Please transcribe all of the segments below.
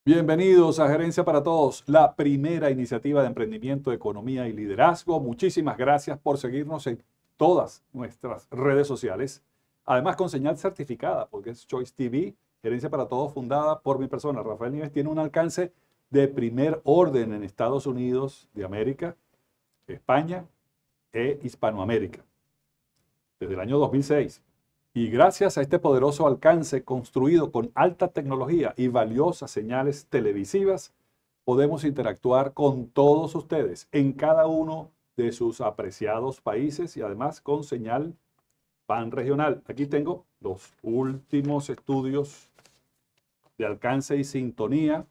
Bienvenidos a Gerencia para Todos, la primera iniciativa de emprendimiento, economía y liderazgo. Muchísimas gracias por seguirnos en todas nuestras redes sociales. Además, con señal certificada, porque es Choice TV, Gerencia para Todos, fundada por mi persona, Rafael Nieves, tiene un alcance de primer orden en Estados Unidos de América, España e Hispanoamérica, desde el año 2006. Y gracias a este poderoso alcance construido con alta tecnología y valiosas señales televisivas, podemos interactuar con todos ustedes en cada uno de sus apreciados países y además con señal panregional. Aquí tengo los últimos estudios de alcance y sintonía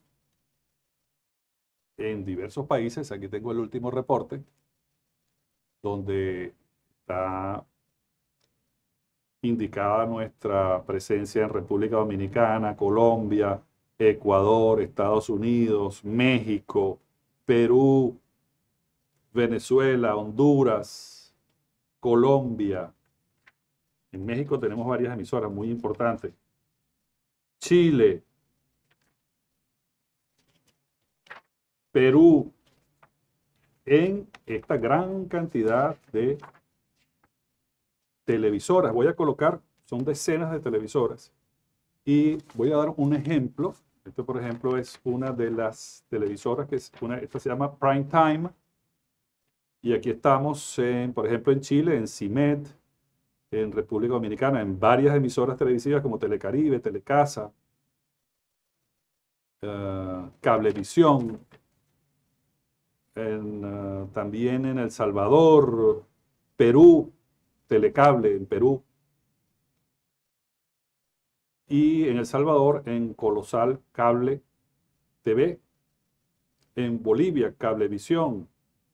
en diversos países. Aquí tengo el último reporte donde está indicada nuestra presencia en República Dominicana, Colombia, Ecuador, Estados Unidos, México, Perú, Venezuela, Honduras, Colombia. En México tenemos varias emisoras muy importantes. Chile, Perú, en esta gran cantidad de televisoras. Voy a colocar, son decenas de televisoras, y voy a dar un ejemplo. Esto, por ejemplo, es una de las televisoras, esta se llama Prime Time, y aquí estamos, por ejemplo, en Chile, en CIMED, en República Dominicana, en varias emisoras televisivas como Telecaribe, Telecasa, Cablevisión, también en El Salvador, Perú, Telecable en Perú, y en El Salvador en Colosal Cable TV, en Bolivia Cablevisión,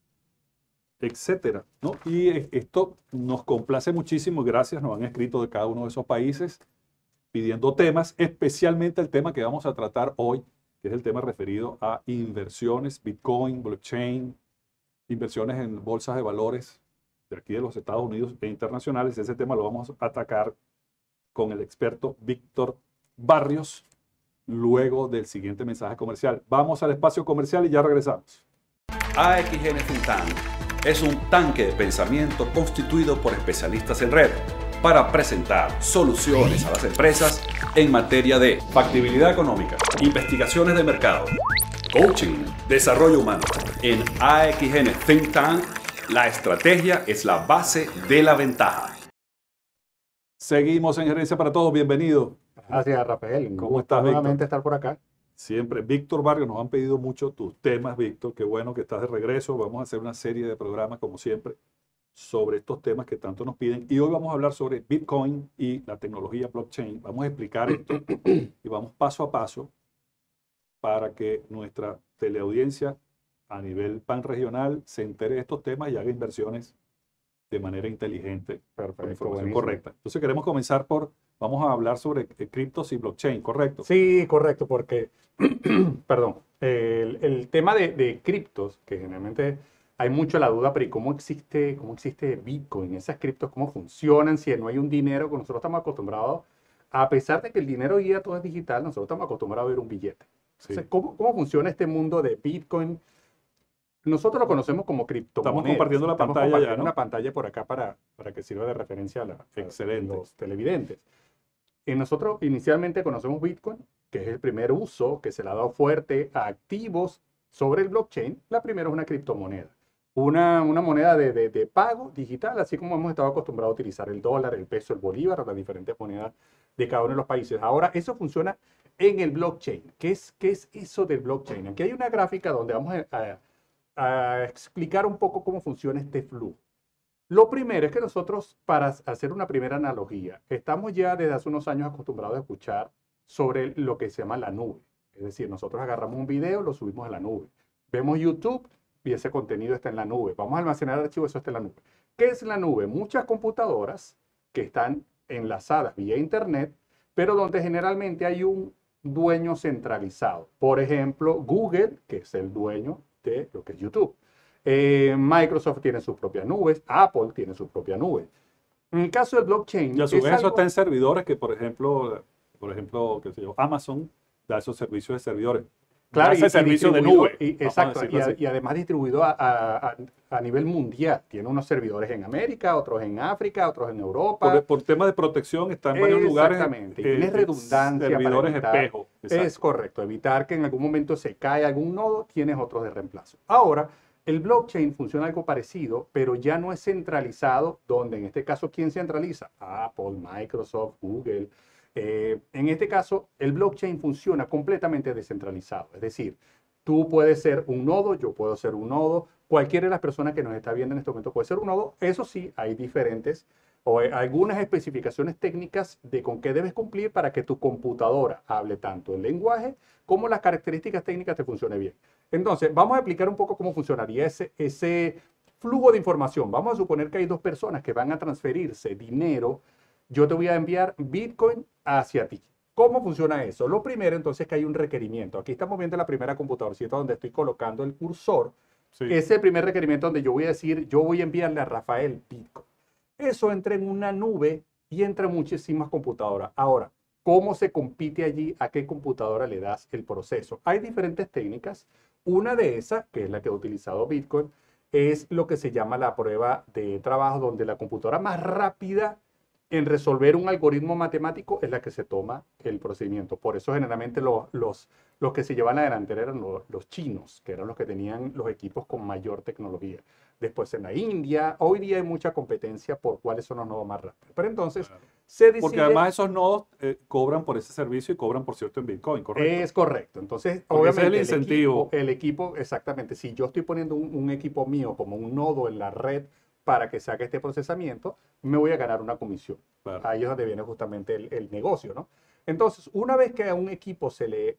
etcétera, ¿no? Y esto nos complace muchísimo. Gracias, nos han escrito de cada uno de esos países pidiendo temas, especialmente el tema que vamos a tratar hoy, que es el tema referido a inversiones, Bitcoin, blockchain, inversiones en bolsas de valores de aquí de los Estados Unidos e internacionales. Ese tema lo vamos a atacar con el experto Víctor Barrios luego del siguiente mensaje comercial. Vamos al espacio comercial y ya regresamos. AXN Think Tank es un tanque de pensamiento constituido por especialistas en red para presentar soluciones a las empresas en materia de factibilidad económica, investigaciones de mercado, coaching, desarrollo humano. En AXN Think Tank, la estrategia es la base de la ventaja. Seguimos en Gerencia para Todos. Bienvenido. Gracias, Rafael. ¿Cómo estás, Víctor? Nuevamente estar por acá. Siempre. Víctor Barrios, nos han pedido mucho tus temas, Víctor. Qué bueno que estás de regreso. Vamos a hacer una serie de programas, como siempre, sobre estos temas que tanto nos piden. Y hoy vamos a hablar sobre Bitcoin y la tecnología blockchain. Vamos a explicar esto y vamos paso a paso para que nuestra teleaudiencia a nivel panregional se entere de estos temas y haga inversiones de manera inteligente, con información buenísimo. correcta. Entonces queremos comenzar vamos a hablar sobre criptos y blockchain, ¿correcto? Sí, correcto, porque, perdón, el tema de criptos, que generalmente hay mucho la duda, pero ¿y cómo existe Bitcoin? Esas criptos, ¿cómo funcionan? Si no hay un dinero, que nosotros estamos acostumbrados, a pesar de que el dinero hoy día todo es digital, nosotros estamos acostumbrados a ver un billete. Entonces, Sí. ¿cómo funciona este mundo de Bitcoin? Nosotros lo conocemos como criptomonedas. Estamos compartiendo la pantalla ya, ¿no? Una pantalla por acá para que sirva de referencia a Excelente. los televidentes. Y nosotros inicialmente conocemos Bitcoin, que es el primer uso que se le ha dado fuerte a activos sobre el blockchain. La primera es una criptomoneda. Una moneda de pago digital, así como hemos estado acostumbrados a utilizar el dólar, el peso, el bolívar, las diferentes monedas de cada uno de los países. Ahora, eso funciona en el blockchain. ¿Qué es eso del blockchain? Aquí hay una gráfica donde vamos a explicar un poco cómo funciona este flujo. Lo primero es que nosotros, para hacer una primera analogía, estamos ya desde hace unos años acostumbrados a escuchar sobre lo que se llama la nube. Es decir, nosotros agarramos un video, lo subimos a la nube. Vemos YouTube y ese contenido está en la nube. Vamos a almacenar archivos, eso está en la nube. ¿Qué es la nube? Muchas computadoras que están enlazadas vía Internet, pero donde generalmente hay un dueño centralizado. Por ejemplo, Google, que es el dueño de lo que es YouTube. Microsoft tiene sus propias nubes, Apple tiene su propia nube. En el caso del blockchain, Y a su vez eso está en servidores que, por ejemplo, qué sé yo, Amazon da esos servicios de servidores. Claro, ese servicio de distribuido, nube. Vamos a exacto, decirlo así. y además distribuido a nivel mundial. Tiene unos servidores en América, otros en África, otros en Europa. Por temas de protección está en varios lugares. Exactamente, y tienes redundancia para servidores evitar, espejo. Exacto. es correcto, evitar que en algún momento se cae algún nodo, tienes otros de reemplazo. Ahora, el blockchain funciona algo parecido, pero ya no es centralizado, donde en este caso, ¿quién centraliza? Apple, Microsoft, Google. En este caso, el blockchain funciona completamente descentralizado, es decir, tú puedes ser un nodo, yo puedo ser un nodo, cualquiera de las personas que nos está viendo en este momento puede ser un nodo. Eso sí, hay diferentes o algunas especificaciones técnicas de con qué debes cumplir para que tu computadora hable tanto el lenguaje como las características técnicas te funcione bien. Entonces, vamos a explicar un poco cómo funcionaría ese flujo de información. Vamos a suponer que hay dos personas que van a transferirse dinero. Yo te voy a enviar Bitcoin hacia ti. ¿Cómo funciona eso? Lo primero, entonces, es que hay un requerimiento. Aquí estamos viendo la primera computadorcita donde estoy colocando el cursor. Sí. Ese es el primer requerimiento donde yo voy a decir, yo voy a enviarle a Rafael Bitcoin. Eso entra en una nube y entra en muchísimas computadoras. Ahora, ¿cómo se compite allí? ¿A qué computadora le das el proceso? Hay diferentes técnicas. Una de esas, que es la que ha utilizado Bitcoin, es lo que se llama la prueba de trabajo, donde la computadora más rápida en resolver un algoritmo matemático es la que se toma el procedimiento. Por eso generalmente los que se llevan la delantera eran los chinos, que eran los que tenían los equipos con mayor tecnología. Después en la India, hoy día hay mucha competencia por cuáles son los nodos más rápidos. Pero entonces se decide... Porque además esos nodos cobran por ese servicio y cobran, por cierto, en Bitcoin, ¿correcto? Es correcto. Entonces, Porque ese obviamente, es el incentivo. el equipo, exactamente. Si yo estoy poniendo un equipo mío como un nodo en la red para que saque este procesamiento, me voy a ganar una comisión. Claro. Ahí es donde viene justamente el negocio, ¿no? Entonces, una vez que a un equipo se le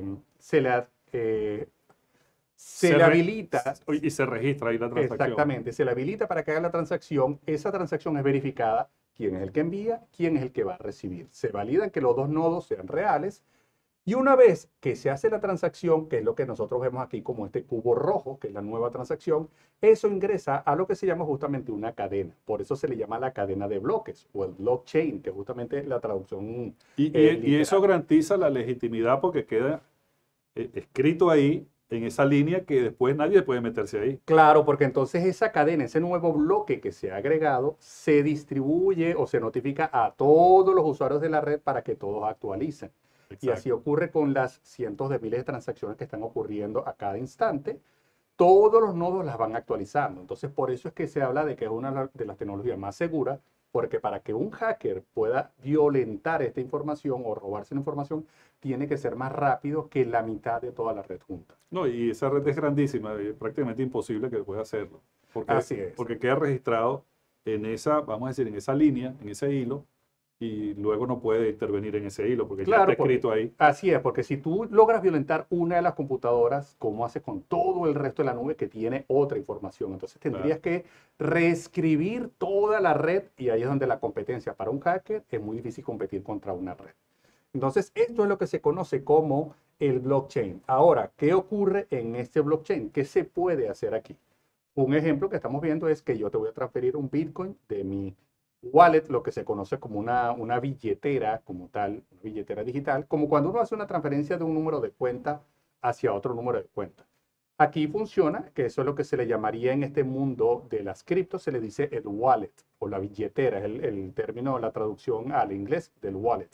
habilita... Y se registra ahí la transacción. Exactamente, se le habilita para que haga la transacción. Esa transacción es verificada. ¿Quién es el que envía? ¿Quién es el que va a recibir? Se validan que los dos nodos sean reales. Y una vez que se hace la transacción, que es lo que nosotros vemos aquí como este cubo rojo, que es la nueva transacción, eso ingresa a lo que se llama justamente una cadena. Por eso se le llama la cadena de bloques o el blockchain, que es justamente la traducción. Y eso garantiza la legitimidad porque queda escrito ahí en esa línea que después nadie puede meterse ahí. Claro, porque entonces esa cadena, ese nuevo bloque que se ha agregado, se distribuye o se notifica a todos los usuarios de la red para que todos actualicen. Exacto. Y así ocurre con las cientos de miles de transacciones que están ocurriendo a cada instante. Todos los nodos las van actualizando. Entonces, por eso es que se habla de que es una de las tecnologías más seguras, porque para que un hacker pueda violentar esta información o robarse la información, tiene que ser más rápido que la mitad de toda la red junta. No, y esa red es grandísima, es prácticamente imposible que pueda hacerlo. Porque, Así es. porque queda registrado en esa, vamos a decir, en esa línea, en ese hilo, y luego no puede intervenir en ese hilo porque ya está escrito ahí. Así es, porque si tú logras violentar una de las computadoras, ¿cómo haces con todo el resto de la nube que tiene otra información? Entonces tendrías que reescribir toda la red y ahí es donde la competencia para un hacker es muy difícil competir contra una red. Entonces esto es lo que se conoce como el blockchain. Ahora, ¿qué ocurre en este blockchain? ¿Qué se puede hacer aquí? Un ejemplo que estamos viendo es que yo te voy a transferir un Bitcoin de mi wallet, lo que se conoce como una billetera como tal, una billetera digital, como cuando uno hace una transferencia de un número de cuenta hacia otro número de cuenta. Aquí funciona, que eso es lo que se le llamaría en este mundo de las criptos, se le dice el wallet o la billetera, es el término, la traducción al inglés del wallet.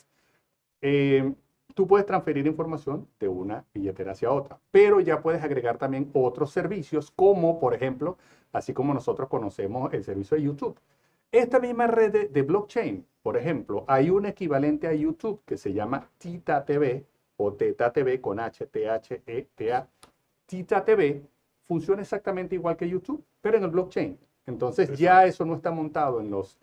Tú puedes transferir información de una billetera hacia otra, pero ya puedes agregar también otros servicios como, por ejemplo, así como nosotros conocemos el servicio de YouTube. Esta misma red de blockchain, por ejemplo, hay un equivalente a YouTube que se llama Tita TV o Teta TV con H, T-H-E-T-A. Tita TV funciona exactamente igual que YouTube, pero en el blockchain. Entonces ya eso no está montado en los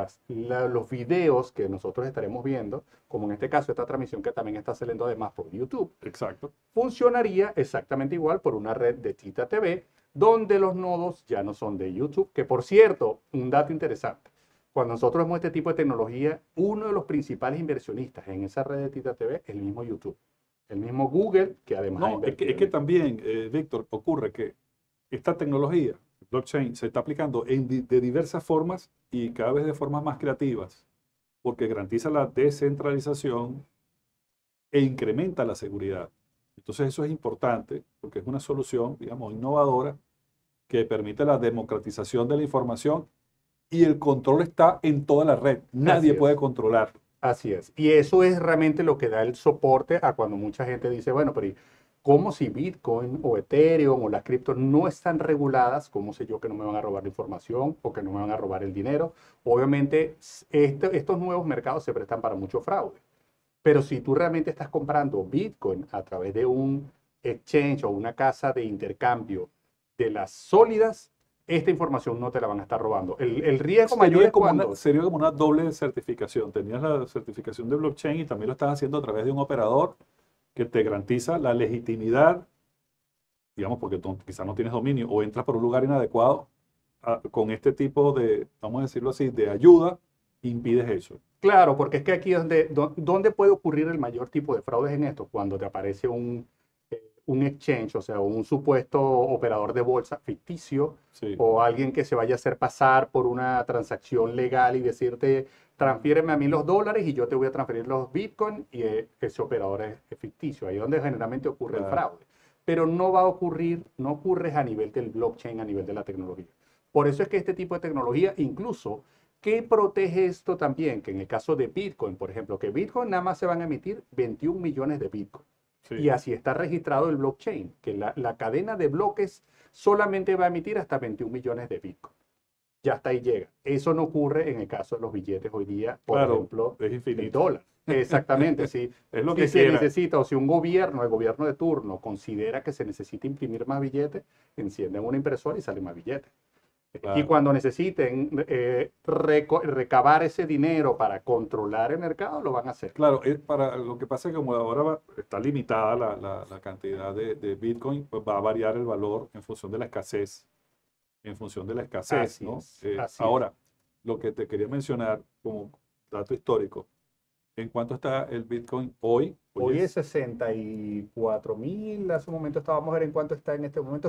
videos que nosotros estaremos viendo, como en este caso esta transmisión que también está saliendo además por YouTube. Exacto. Funcionaría exactamente igual por una red de Tita TV, donde los nodos ya no son de YouTube, que por cierto, un dato interesante, cuando nosotros vemos este tipo de tecnología, uno de los principales inversionistas en esa red de Tita TV es el mismo YouTube, el mismo Google, que además... No, es que también, Víctor, ocurre que esta tecnología, blockchain, se está aplicando de diversas formas y cada vez de formas más creativas, porque garantiza la descentralización e incrementa la seguridad. Entonces eso es importante porque es una solución, digamos, innovadora que permite la democratización de la información y el control está en toda la red. Nadie puede controlarlo. Así es. Y eso es realmente lo que da el soporte a cuando mucha gente dice, bueno, pero ¿cómo si Bitcoin o Ethereum o las criptos no están reguladas? ¿Cómo sé yo que no me van a robar la información o que no me van a robar el dinero? Obviamente, estos nuevos mercados se prestan para mucho fraude. Pero si tú realmente estás comprando Bitcoin a través de un exchange o una casa de intercambio de las sólidas, esta información no te la van a estar robando. El riesgo mayor es cuando... Sería como una doble certificación. Tenías la certificación de blockchain y también lo estás haciendo a través de un operador que te garantiza la legitimidad, digamos, porque tú quizás no tienes dominio o entras por un lugar inadecuado, con este tipo de, vamos a decirlo así, de ayuda, impides eso. Claro, porque es que aquí es donde puede ocurrir el mayor tipo de fraudes en esto, cuando te aparece un exchange, o sea, un supuesto operador de bolsa ficticio, Sí. o alguien que se vaya a hacer pasar por una transacción legal y decirte, transfiéreme a mí los dólares y yo te voy a transferir los bitcoins, y ese operador es ficticio. Ahí es donde generalmente ocurre el fraude. Pero no va a ocurrir, no ocurre a nivel del blockchain, a nivel de la tecnología. Por eso es que este tipo de tecnología, incluso, ¿qué protege esto también? Que en el caso de Bitcoin, por ejemplo, que Bitcoin nada más se van a emitir 21 millones de Bitcoin. Sí. Y así está registrado el blockchain, que la cadena de bloques solamente va a emitir hasta 21 millones de Bitcoin. Ya hasta ahí llega. Eso no ocurre en el caso de los billetes hoy día, por ejemplo, es infinito. el dólar. Exactamente, sí. Es lo que si se quiera. necesita, o si un gobierno, el gobierno de turno, considera que se necesita imprimir más billetes, encienden una impresora y salen más billetes. Claro. Y cuando necesiten recabar ese dinero para controlar el mercado, lo van a hacer. Claro, lo que pasa es que como ahora está limitada la cantidad de Bitcoin, pues va a variar el valor en función de la escasez. En función de la escasez, Así ¿no? es, Ahora, lo que te quería mencionar como dato histórico, ¿en cuánto está el Bitcoin hoy? Hoy es 64.000, hace un momento estábamos a ver en cuánto está en este momento,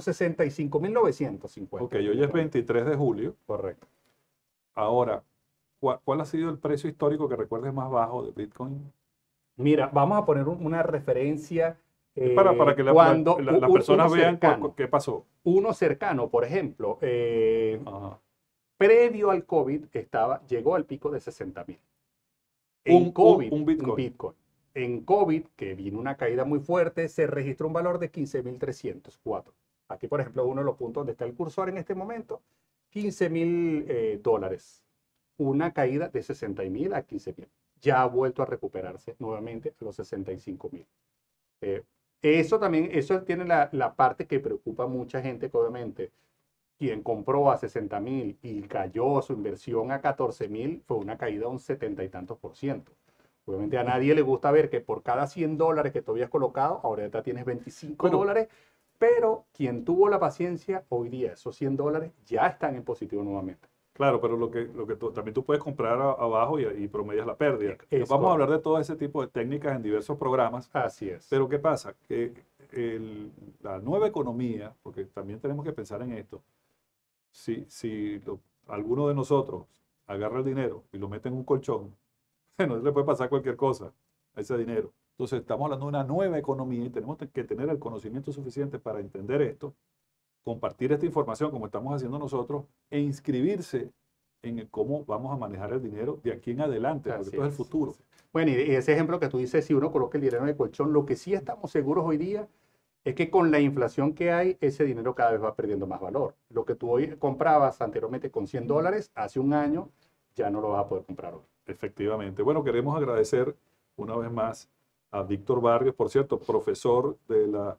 65.950. Ok, hoy es 23 de julio. Correcto. Ahora, ¿cuál ha sido el precio histórico que recuerdes más bajo de Bitcoin? Mira, vamos a poner una referencia Para que las personas vean qué pasó. Uno cercano, por ejemplo, Ajá. previo al COVID llegó al pico de 60.000. Un Bitcoin. En COVID, que vino una caída muy fuerte, se registró un valor de 15.304. Aquí, por ejemplo, uno de los puntos donde está el cursor en este momento, $15.000. Una caída de 60.000 a 15.000. Ya ha vuelto a recuperarse nuevamente a los 65.000. Eso tiene la parte que preocupa a mucha gente, que obviamente quien compró a 60.000 y cayó su inversión a 14.000, fue una caída de un 70 y tantos %. Obviamente a nadie le gusta ver que por cada $100 que tú habías colocado, ahora ya tienes $25, pero quien tuvo la paciencia, hoy día esos $100 ya están en positivo nuevamente. Claro, pero también tú puedes comprar abajo y promedias la pérdida. Vamos a hablar de todo ese tipo de técnicas en diversos programas. Así es. Pero ¿qué pasa? Que la nueva economía, porque también tenemos que pensar en esto, si alguno de nosotros agarra el dinero y lo mete en un colchón, bueno, le puede pasar cualquier cosa a ese dinero. Entonces estamos hablando de una nueva economía y tenemos que tener el conocimiento suficiente para entender esto, compartir esta información como estamos haciendo nosotros e inscribirse en cómo vamos a manejar el dinero de aquí en adelante, porque esto es el futuro. Bueno, y ese ejemplo que tú dices, si uno coloca el dinero en el colchón, lo que sí estamos seguros hoy día es que con la inflación que hay, ese dinero cada vez va perdiendo más valor. Lo que tú hoy comprabas anteriormente con $100, hace un año, ya no lo vas a poder comprar hoy. Efectivamente. Bueno, queremos agradecer una vez más a Víctor Vargas, por cierto, profesor de la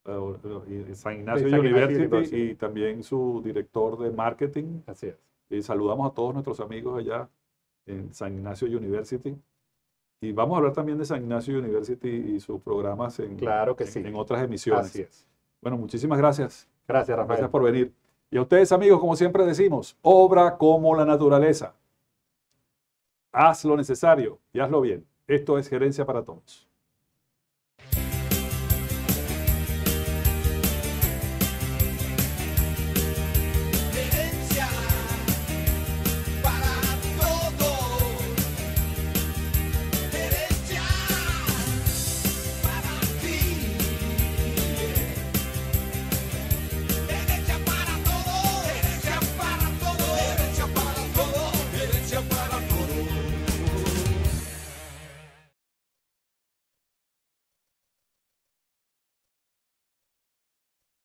San Ignacio University y también su director de marketing. Así es. Y saludamos a todos nuestros amigos allá en San Ignacio University. Y vamos a hablar también de San Ignacio University y sus programas en otras emisiones. Así es. Bueno, muchísimas gracias. Gracias, Rafael. Gracias por venir. Y a ustedes, amigos, como siempre decimos, obra como la naturaleza. Haz lo necesario y hazlo bien. Esto es Gerencia para Todos.